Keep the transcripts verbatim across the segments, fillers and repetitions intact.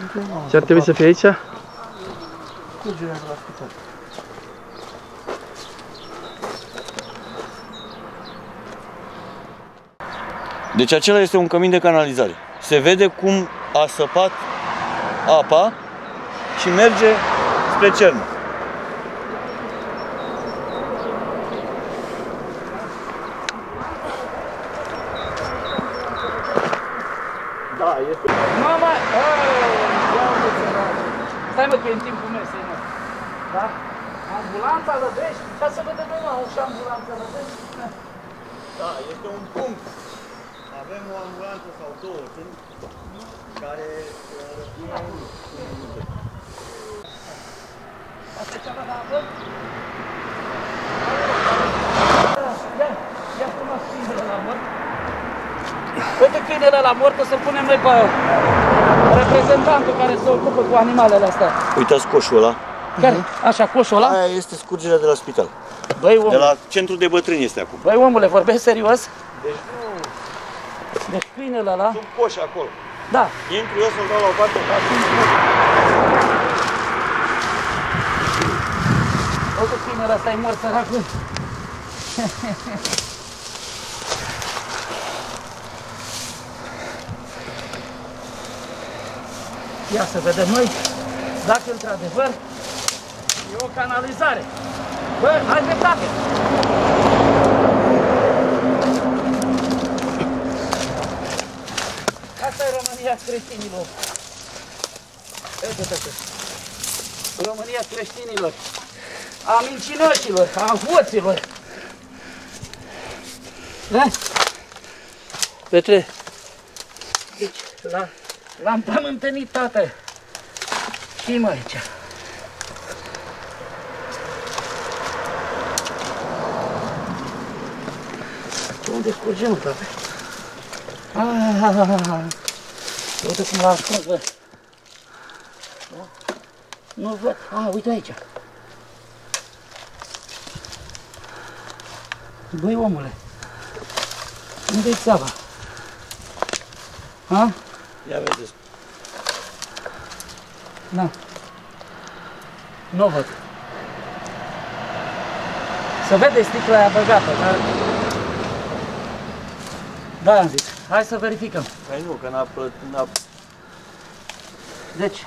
Ce ar trebui să fie aici? Curgerea de la spital. Deci acela este un cămin de canalizare. Se vede cum a săpat apa și merge spre Cernă. Da, este... Mama! Stai mă că e în timpul mesei, mă. Da? Ambulanța Lădești? Ca să vedem noi, mă, și ambulanța Lădești. Da, este un punct. Avem o ambulanță sau două, sunt, care răspunde în minute. Asta e ceva de apă? Ia, ia frumos câinele la mort. Uite câinele la mort, o să-l punem noi pe reprezentantul care se ocupă cu animalele astea. Uitați coșul ăla. Care? Așa, coșul ăla? Aia este scurgerea de la spital. Băi, omule. De la centru de bătrâni este acum. Băi, omule, vorbești serios? Deci nu... Deci câinele ăla... Sunt coși acolo. Da. Intru eu să-l dau la o parte. Uite câinele ăsta e mort, săracul. Ia să vedem noi dacă într-adevăr e o canalizare. Bă, hai dreptate! Asta e România creștinilor. Uite, uite. România creștinilor. A mincinoșilor, a hoților. Da? Petre. Deci, la... L-am pământenit, tată. Știi-mă aici. Unde scurge, mă, tată? Aaaa! Uite cum l-a ascuns, bă. Da? Nu văd. A, uite aici. Băi, omule. Unde-i țeava? Ha? Ia vedeți. Da. Nu văd. Se vede sticla aia băgată, dar... Da, am zis. Hai să verificăm. Păi nu, că n-a plătit... Deci...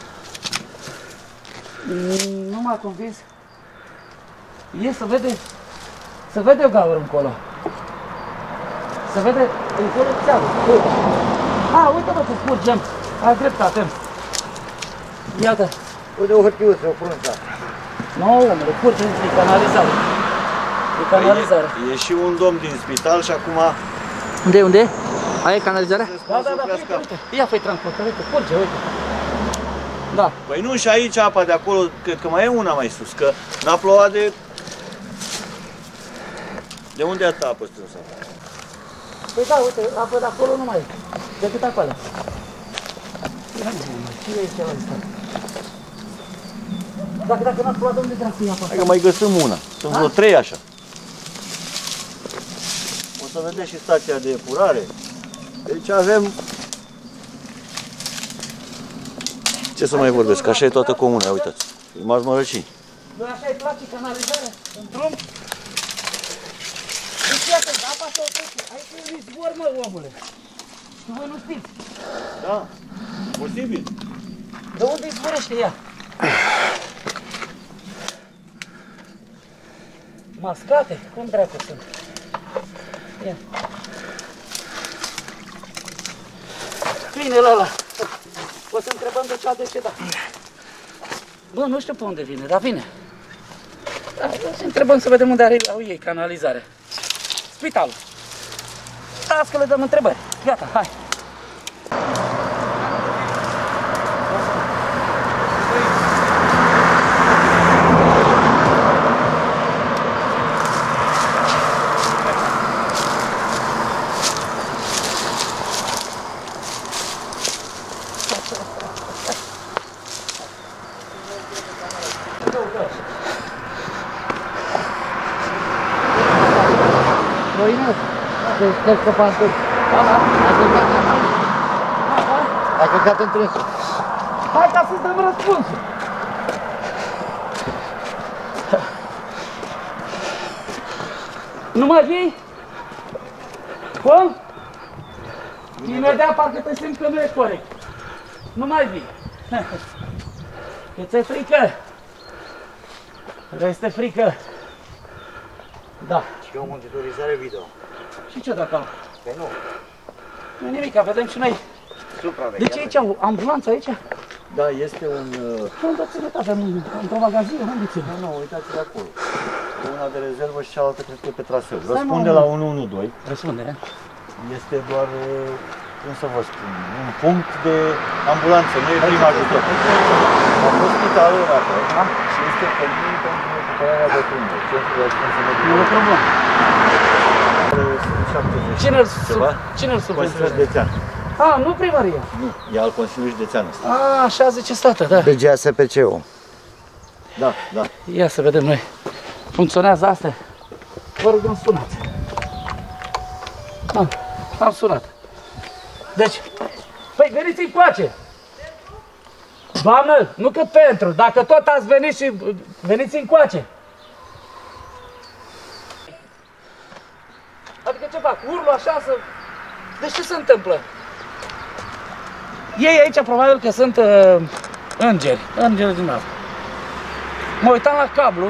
Nu m-a convins. E, se vede... Se vede o gaură încolo. Se vede încolo țeavă. A, uite-mă că curgem. Ai dreptate. Iată. Uite o hârtiuță, o frunza. Nu, omule, curge din canalizare. E canalizare. E, e și un domn din spital și acum... Unde, unde? Aia e canalizarea? Da, da, da, uite, uite. Ia fă-i transportă, uite, curge, uite. Da. Păi nu, și aici apa de acolo, cred că mai e una mai sus, că n-a plouat de... De unde atâta apă strânsă? Păi da, uite, apă de acolo nu mai e. Decât acolo. Ce este ăsta? Dacă, dacă n-a plouat, unde dracu e apa? Hai că mai găsim una. Sunt vreo trei așa. O să vedeți și stația de epurare. Deci avem... Ce să mai vorbesc? Așa e toată comuna, uitați. E Mazmărăcini. Bă, așa îi place canalizarea? În drum? Deci iată, apa se oprește. Aici e un izvor, mă, omule. Și voi nu știți. Da, posibil. De unde izvorește ea? Mascate? Cum dracu sunt? Ia. Câinele ăla. O să întrebăm de ce a decedat. Bă, nu știu pe unde vine, dar vine. Da, o să întrebăm să vedem unde are, au ei canalizare. Spitalul. Las că le dăm întrebări. Gata, hai. Cred că pantul. Da, da. A călcat întrânsul. Hai ca să-ți dăm răspunsul. Nu mai vii? Cum? Imediat parcă te simți că nu e corect. Nu mai vii. Că ți-e frică? Că este frică? Da. Și o monitorizare video. Și ce dacă am? Păi nu. Nu nimic, vedem și noi. De ce aici au ambulanță aici? Da, este un... Unde ține tata? Într-o magazin? Unde ține? Nu, nu, uitați-vă acolo. Una de rezervă și cealaltă cred că e pe traseu. Stai, Răspunde mă, la unu unu doi. Răspunde, ne? Este doar, cum să vă spun, un punct de ambulanță, nu e prim ajutor. A fost spitalul acolo și este termin pentru recuperarea bătrânilor. Centrul de asistență medică. Nu e o problemă. Cine-l Cine-l Consiliul subvenționează? Județean. A, nu primăria. Nu, e al Consiliului Județean ăsta. A, așa zice statul, da. B G A S P C-ul. Da, da. Ia să vedem noi. Funcționează astea? Vă rugăm, sunați. Am, am sunat. Deci, păi veniți încoace. Doamnă, nu că pentru, dacă tot ați venit și veniți încoace. Adică ce fac? Urlu așa să... Deci ce se întâmplă? Ei aici probabil că sunt uh, îngeri, îngeri din asta. Mă uitam la cablu.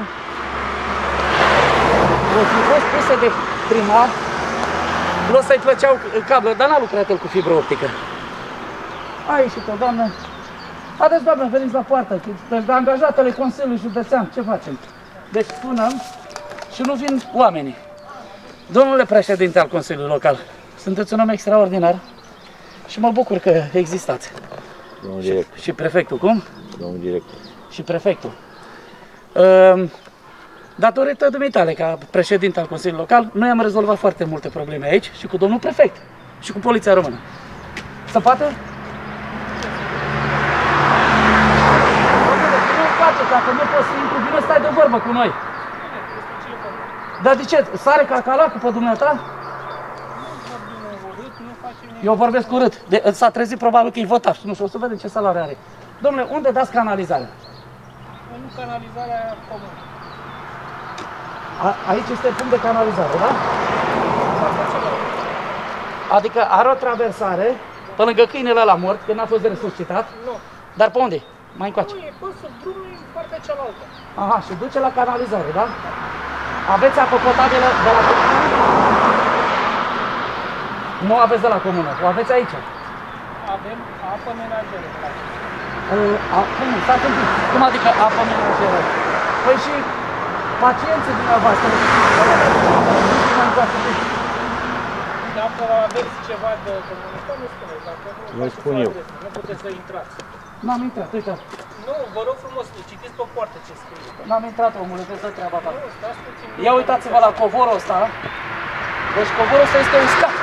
O fi fost pusă de primar, l-o să-i plăceau cablu, dar n-a lucrat el cu fibră optică. A ieșit o doamnă. Haideți, doamnă, veniți la poartă, de angajatele Consiliului Județean, ce facem? Deci spunem și nu vin oamenii. Domnule președinte al Consiliului Local, sunteți un om extraordinar și mă bucur că existați. Domnul Și, director. și prefectul, cum? Domnul director. Și prefectul. Uh, datorită dumitale, ca președinte al Consiliului Local, noi am rezolvat foarte multe probleme aici și cu domnul prefect și cu Poliția Română. Se poate? Dacă nu poți să intri, bine, stai de vorbă cu noi. Dar de ce? Sare cacalacul pe dumneata? Eu vorbesc urât. S-a trezit probabil că e votat. Nu știu, o să vedem ce salariu are. Domnule, unde dați canalizarea? Nu canalizarea comună. Aici este punct de canalizare, da? Adică are o traversare pe lângă câinele ăla mort, că n-a fost resuscitat. Nu. Dar pe unde? Mai încoace. Nu, e pe sub drumul în partea cealaltă. Aha, și duce la canalizare, da? Aveți apă potabilă de la comună? Nu aveți de la comună, o aveți aici. Avem apă menajeră. Cum? S-a întâmplat. Cum adică apă menajeră? Păi și pacienții dumneavoastră. Dacă aveți ceva de comunicat, nu spuneți. Dacă nu, Vă spun eu. Nu puteți să intrați. N-am intrat, uite. Nu, vă rog frumos, citiți pe poartă ce scrie. N-am intrat, omule, vezi de treaba ta. Nu, stați puțin. Ia uitați-vă la covorul ăsta. Deci covorul ăsta este uscat.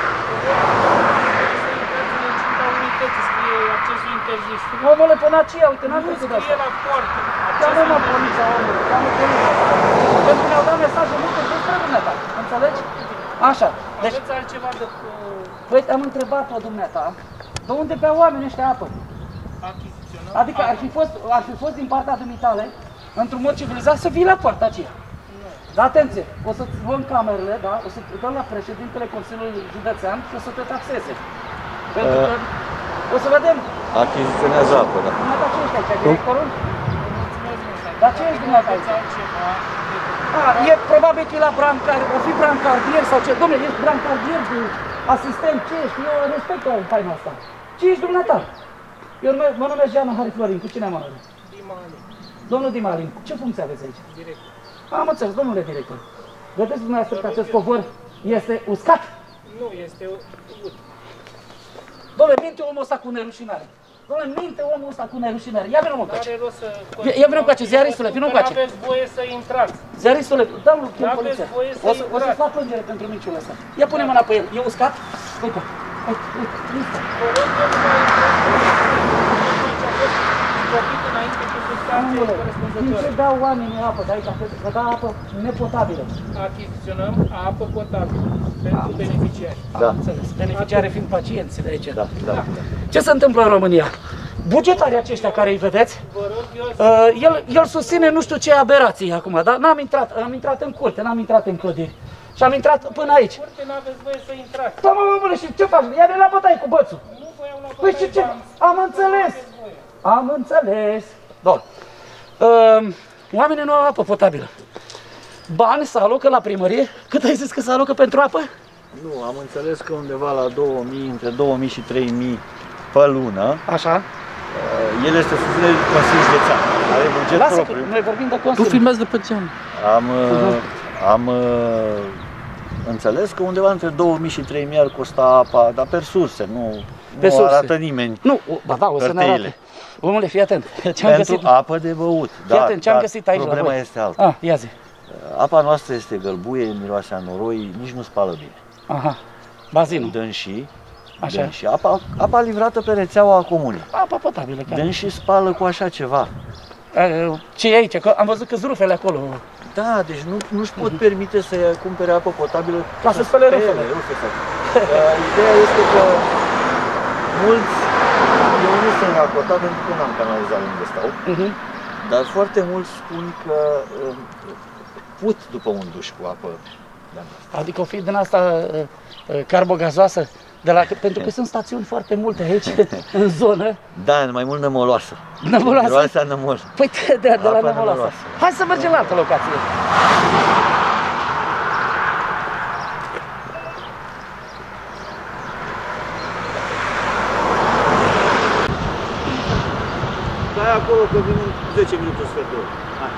Scrie accesul interzis. Omule, până aceea, uite, n-am Nu văzut de scrie asta. la poartă. Cheamă-mă poliția, omule, cheamă poliția. Pentru că mi-au dat mesaje multe despre dumneata, înțelegi? Așa, deci, Aveți altceva de păi am întrebat-o dumneata, de unde bea oamenii ăștia apă? achiziționat? Adică ar fi fost, ar fi fost din partea dumitale, într-un mod civilizat, să vii la poarta aceea. Dar atenție, o să-ți luăm camerele, da? O să te dăm la președintele Consiliului Județean și o să te taxeze. Pentru că o să vedem. Achiziționează apă, da. Dumneata ce ești aici, directorul? Dar ce ești dumneata aici? A, e probabil că e la brancar, o fi brancardier sau ce? Dom'le, ești brancardier, asistent, ce ești? Eu respect o faina asta. Ce ești dumneata? Eu mă numesc Jeanu Hari Florin, cu cine am onoare? Dimalin. Domnul Dimalin, ce funcție aveți aici? Director. Am înțeles, domnule director. Vedeți dumneavoastră că acest covor este uscat? Nu, este ut. Domnule, minte omul ăsta cu nerușinare. Domnule, minte omul ăsta cu nerușinare. Ia vină mă încoace. Are rost să... Ia vină încoace, ziaristule, vină încoace. Nu aveți voie să intrați. Ziaristule, dă-l chem N-aveți poliția. voie să O să, o să intrați. fac plângere pentru miciul ăsta. Ia pune mâna pe el. E uscat? Uite, uite, uite, uite. Vă rog că nu mai intrați. A fost plătit înainte cu substanțe Din ce corespunzătoare. dau oamenii apă de aici? Că dau apă nepotabilă. Achiziționăm apă potabilă pentru beneficiari. Am înțeles. Beneficiare fiind pacienții de aici. Da, da, da. Ce se întâmplă în România? bugetarii aceștia care îi vedeți, Vă rog, eu uh, el, el susține nu știu ce aberații acum, dar n-am intrat, am intrat în curte, n-am intrat în clădiri. Și am intrat până aici. curte n-aveți voie să intrați. Da, mă, mă, și ce faci? Ia-ne la bătaie cu bățul. Nu voiam la Păi bătaie, și ce? v-am Am înțeles. spus, nu aveți voie. Am înțeles. Doar. Uh, oamenii nu au apă potabilă. Bani se alocă la primărie? Cât ai zis că se alocă pentru apă? Nu, am înțeles că undeva la două mii, între două mii și trei mii pe lună, Așa. el este susținut de Consiliul Județean. Are buget Lasă că propriu. noi vorbim de Tu Consiliu. filmezi de pe geam. Am, uh, am uh, înțeles că undeva între două mii și trei mii ar costa apa, dar per surse, nu, Pe nu surse. arată nimeni. Nu, ba da, o să ne Hârtiile. arate. Omule, fii atent. Ce-am Pentru găsit? apă de băut. Fii Da, atent, ce-am dar găsit aici la problema voi. este alta. Ah, ia zi. Apa noastră este gălbuie, miroase a noroi, nici nu spală bine. Aha. Bazinul. Dânsii, Așa. dânsii, apa, apa livrată pe rețeaua comunei. Apa potabilă. Care... Dânsii spală cu așa ceva. Ce e aici? Că am văzut că rufele acolo. Da, deci nu, nu-și pot permite să cumpere apă potabilă. Ca să spele rufele. rufe sau- Uh, Ideea este că mulți, eu nu sunt raportat pentru că n-am canalizat unde stau, Uh-huh. dar foarte mulți spun că uh, put după un duș cu apă. de-a noastră. Adică o fi din asta uh, uh, carbogazoasă, de la, pentru că sunt stațiuni foarte multe aici, în zonă. Da, mai mult nămoloasă. Nămoloasă? Miroasea nămol. Păi de, de, de la Apa nămoloasă. nămoloasă. Hai să mergem la altă locație. Stai acolo că vin în zece minute sfert de oră. Hai.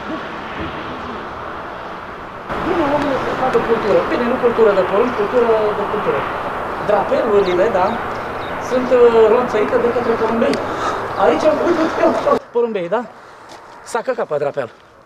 Bine, omul să facă cultură. Bine, nu cultură de porumb, cultură de cultură. Drapelurile, da, sunt uh, ronțăite de către porumbei. Aici, uite, uite, uite, porumbei, da? S-a căcat pe drapel.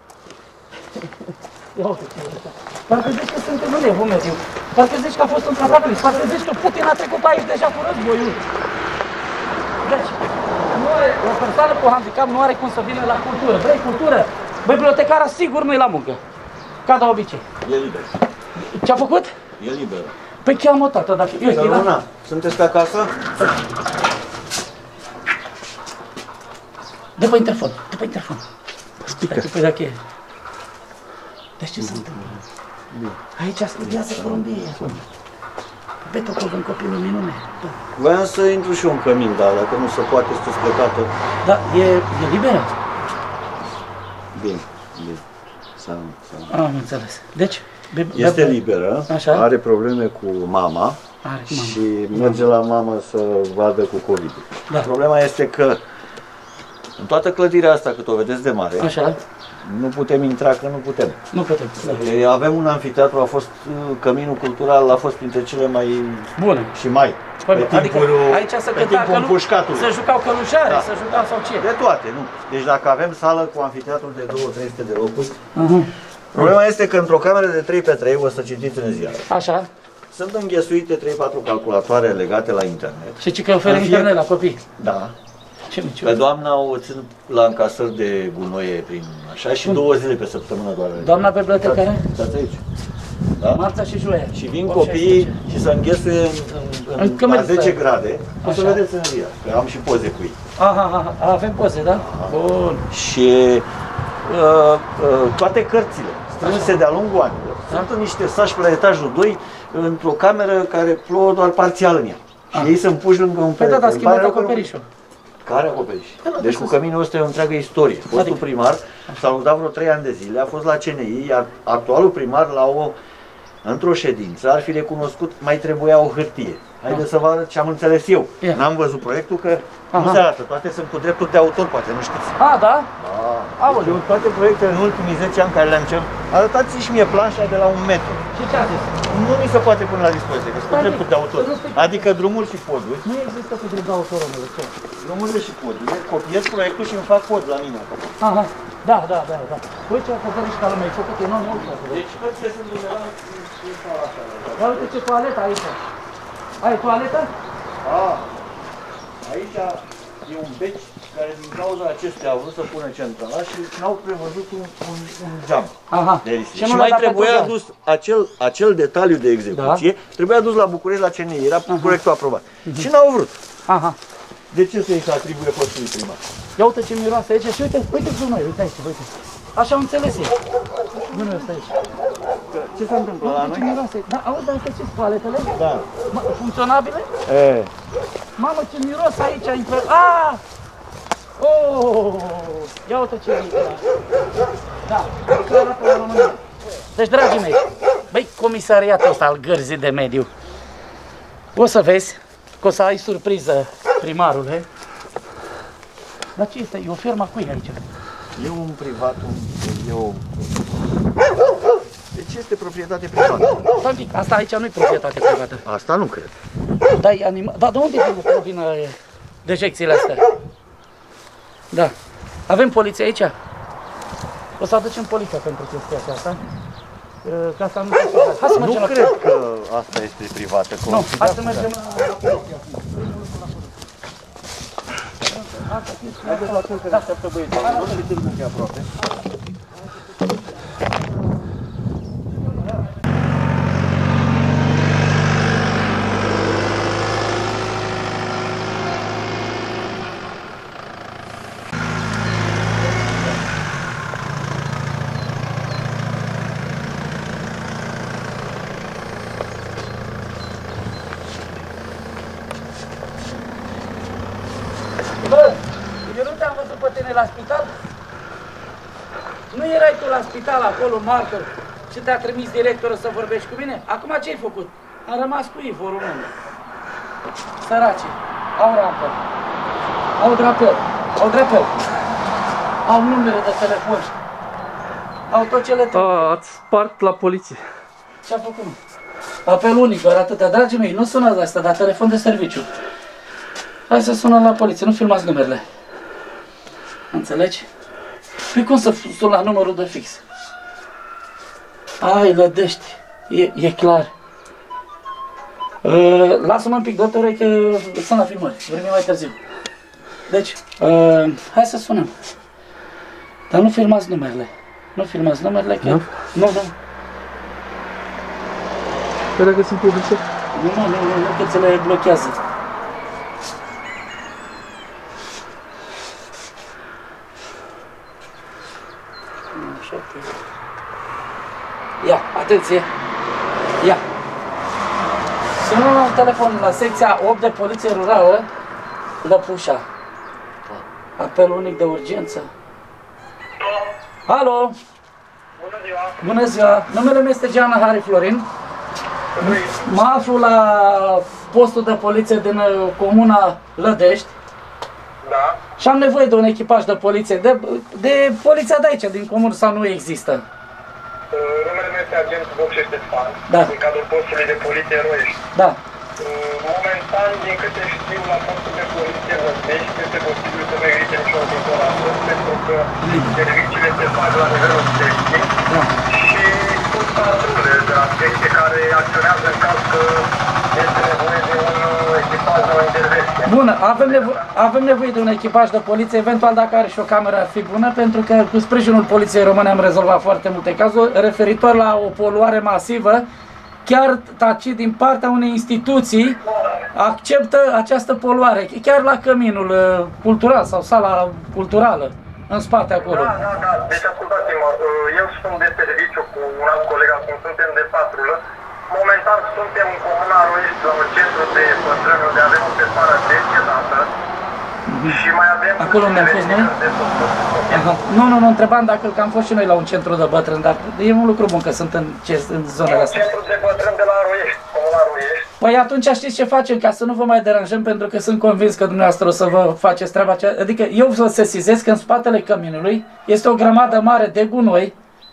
Ia uite ce e. Parcă zici că suntem în evul mediu. Parcă zici că a fost un cataclism. Parcă zici că Putin a trecut pe aici deja cu războiul. Deci, nu are, o persoană cu handicap nu are cum să vină la cultură. Vrei cultură? Bibliotecara sigur nu e la muncă. Ca de obicei. E liber. Ce-a făcut? E liber. Păi cheamă tata, dacă... Eu, Săruna, sunteți pe acasă? Dă pe interfon, dă pe interfon. Spică. Păi dacă e. Deci ce se întâmplă? Aici studiază porumbie. Pe tot în copilul minune. Voiam să intru și eu în cămin, dar dacă nu se poate, sunteți plecată. Da, e, e liberă. Bine, bine. Să, să. Am înțeles. Deci, be, Este be, liberă, Așa. are probleme cu mama Are cu mama. și merge la mamă să vadă cu COVID. Da. Problema este că în toată clădirea asta, cât o vedeți de mare, Așa, nu putem intra, că nu putem. nu putem. Da. E, Avem un anfiteatru, a fost, Căminul Cultural a fost printre cele mai Bună. și mai Păi, pe adică timpul, aici să pe cânta timpul călu- împușcatului. să jucau călușare, Da. să jucau sau ce. De toate, nu. Deci dacă avem sală cu anfiteatru de două trei sute de locuri, Uh-huh. problema este că într-o cameră de trei pe trei, o să citiți în ziar, Așa. sunt înghesuite trei patru calculatoare legate la internet. Și ce că oferă În fie- internet la copii. Da. Ce mici. Pe doamna o țin la încasări de gunoie prin așa și două zile pe săptămână doar. Doamna bibliotecară? Stați aici. Da? Marța și joia. Și vin opt copiii șaisprezece. și se înghesuie în, în, În în, la cămăriță. zece grade. O să Așa. vedeți în ziar, că am și poze cu ei. Aha, aha, avem poze, da? Bun. Și uh, uh, toate cărțile strânse de-a lungul anilor Da. sunt în niște saci pe la etajul doi, într-o cameră care plouă doar parțial în ea. Și Ah. ei se împuși lângă un Păi da, perete. da, Îmi schimbat pare rău că nu- acoperișul. Care acoperiș? Păi da, Deci da, cu să- Căminul ăsta e o întreagă istorie. Fostul Adică- primar s-a luptat vreo trei ani de zile, a fost la C N I, iar actualul primar la o într-o ședință ar fi recunoscut, mai trebuia o hârtie. Haideți să vă arăt ce am înțeles eu. Ia. N-am văzut proiectul că nu Aha. se arată, toate sunt cu drepturi de autor, poate nu știți. A, da? Da. Aoleu. Deci eu toate proiectele în ultimii zece ani care le-am cerut, arătați și mie planșa de la un metru. Și ce a zis? Nu mi se poate pune la dispoziție, că sunt cu Adică, drepturi de autor. să nu fii- Adică drumuri și poduri. Nu există cu drept de autor, omule, ce? Drumurile și podurile, copiez proiectul și îmi fac pod la mine acolo. Aha, da, da, da, da. Uite ce acoperiș ca lumea, ai făcut enorm mult. Deci, Deci toate sunt undeva în sala asta. ia uite ce toaletă aici. Ai toaletă? A, aici e un beci care din cauza acestea au vrut să pună centrala și n-au prevăzut un, un, un geam Aha. de risip. Și Și, nu mai l-a dat trebuia pentru adus acel, acel detaliu de execuție, trebuia adus la București la C N I, era proiectul aprobat. Și n-au vrut. Aha. De ce să-i se atribuie fostului primar? Ia uite ce miroase aici și uite, uite cu noi, uite aici, uite. Așa am înțeles eu. Nu nu ăsta aici. Ce se întâmplă la Uite ce noi? miroase. Da, auzi, dar astea ce toaletele? Da. Mă, funcționabile? E. Mamă, ce miros aici, infer... Aaaa! Oh! Ia uite ce e aici. Da, așa arată la România. Deci, dragii mei, băi, comisariatul ăsta al Gărzii de Mediu, o să vezi că o să ai surpriză, primarule. Dar ce este? E o fermă cui aici? E un privat, un... E o... Deci este proprietate privată. Stai un pic, asta aici nu e proprietate privată. Asta nu cred. Dai anima... Dar de unde vin, provin uh, dejecțiile astea? Da. Avem poliție aici? O să aducem poliția pentru chestia aceasta. Uh, Ca asta nu se poate. Hai să mergem Nu la cred că asta este privată. Nu, hai să mergem la, la poliție. Haideți la cel care așteaptă băieții. Nu știu cât e aproape. Bă, eu nu te-am văzut pe tine la spital? Nu erai tu la spital acolo, martor, și te-a trimis directorul să vorbești cu mine? Acum ce-ai făcut? Am rămas cu ei, vor român. Săracii, au rampă, au drapel, au drapel, au numere de telefon, au tot ce le trebuie. A, ați spart la poliție. Ce-a făcut? Apel unic, doar atâtea. Dragii mei, nu sunați la asta, dar telefon de serviciu. Hai să sunăm la poliție, nu filmați numerele. Înțelegi? Păi cum să sun la numărul de fix? Ai, lădești. E, e clar. Uh, Lasă-mă un pic, doctore, că sunt la filmări. Vrem mai târziu. Deci, uh, hai să sunăm. Dar nu filmați numerele. Nu filmați numerele, că... Nu? Nu, nu. Că dacă sunt publice? Nu, nu, nu, nu, nu, că ți le blochează. Ia, atenție! Ia! Sună un telefon la secția opt de Poliție Rurală, Lăpușa. Apel unic de urgență. Alo! Bună ziua! Bună ziua! Numele meu este Geana Hari Florin. Mă aflu la postul de poliție din uh, comuna Lădești. Da? Și am nevoie de un echipaj de poliție, de, de poliția de aici, din comună, sau nu există? Uh, Numele meu este agent Bocșe Ștefan, Da. în cadrul postului de poliție Roiești. Da. Uh, Momentan, din câte știu, la postul de poliție Lădești este posibil să nu existe nicio controlată, pentru că serviciile se fac la nivelul secției Da. și sunt patrule de la secție care acționează în caz că este nevoie de un echipaj de o intervenție. Bună, avem, nevo- avem nevoie de un echipaj de poliție, eventual dacă are și o cameră ar fi bună, pentru că cu sprijinul Poliției Române am rezolvat foarte multe cazuri referitor la o poluare masivă. Chiar tacit din partea unei instituții acceptă această poluare, chiar la căminul uh, cultural sau sala culturală, în spate acolo. Da, da, da. Deci ascultați-mă, eu sunt de serviciu cu un alt coleg, acum suntem de patrulă. Momentan suntem în comuna Roiești, la un centru de păstrări unde avem o persoană decedată și mai avem... Acolo unde am fost noi? Aha. Nu, nu, nu, întrebam dacă că am fost și noi la un centru de bătrâni, dar e un lucru bun că sunt în, ce, în zonele astea. Centru de păstrări de la Roiești, comuna Roiești. Păi atunci știți ce facem, ca să nu vă mai deranjăm, pentru că sunt convins că dumneavoastră o să vă faceți treaba aceea. Adică eu vă sesizez că în spatele căminului este o grămadă mare de gunoi,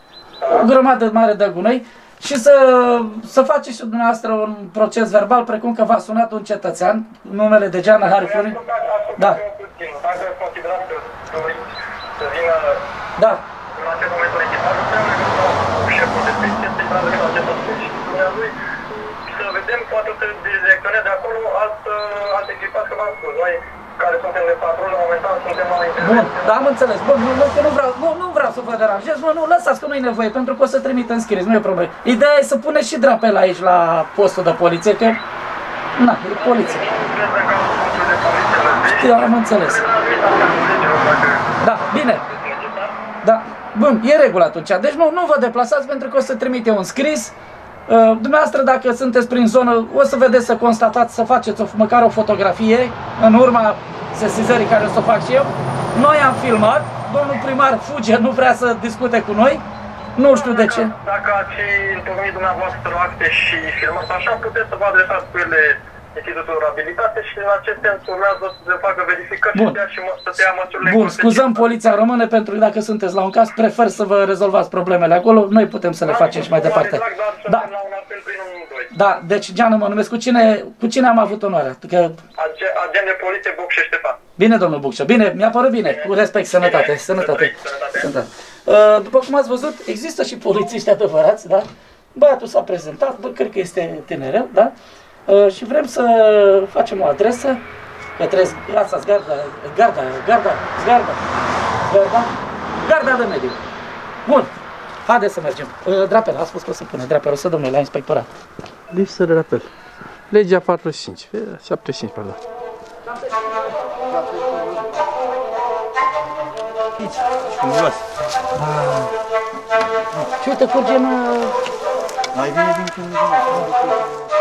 o grămadă mare de gunoi, și să, să faceți și dumneavoastră un proces verbal, precum că v-a sunat un cetățean, numele de Geana Hari Florin. Da. Dacă considerați că doriți să vină Da. în acest moment un echipaj, cu șeful de secție, să-i transmită acest aspect și dumnealui să vedem, poate să direcționeze de acolo alt, alt echipaj, că v-am spus. Noi, care suntem de patrulă, momentan suntem la intervenție. Bun, da, am înțeles. Bun, nu, nu, nu, vreau, nu, nu vreau să vă deranjez, nu, nu, lăsați că nu e nevoie, pentru că o să trimit în scris, nu e problemă. Ideea e să puneți și drapel aici la postul de poliție, că, na, e poliție. Nu cred că în cazul postului de de poliție lăsești. Știu, am înțeles. Da, bine. Da, bun, e regulă atunci. Deci nu, nu vă deplasați pentru că o să trimit eu un scris. Uh, dumneavoastră, dacă sunteți prin zonă, o să vedeți, să constatați, să faceți o, măcar o fotografie în urma sesizării care o să o fac și eu. Noi am filmat, domnul primar fuge, nu vrea să discute cu noi. Nu știu de ce. Dacă ați întocmit dumneavoastră acte și filmați așa, puteți să vă adresați cu ele Institutul Abilitate și în acest sens urmează să se facă verificări și dea și să se ia măsurile. Bun, scuzăm Poliția Română pentru că dacă sunteți la un caz, prefer să vă rezolvați problemele acolo, noi putem să le facem și mai departe. Da. Da, deci Geană mă numesc. Cu cine, cu cine am avut onoarea? Că... Agent de poliție Bucșe Ștefan. Bine, domnul Bucșe, bine, mi-a părut bine, cu respect, sănătate, bine, sănătate. sănătate. sănătate. Uh, după cum ați văzut, există și polițiști adevărați, da? Băiatul s-a prezentat, bă, cred că este tinerel, da? Uh, și vrem să facem o adresă către Asta, Garda, Garda, Garda, Garda, Garda, Garda de mediu. Bun, haideți să mergem. Uh, Drapel, a spus că o să pune Drapel, o să domnule la inspectorat. Lipsă de rapel. Legea patruzeci și cinci, șaptezeci și cinci, pardon. Frumos. Și uite, curgem... Mai bine din când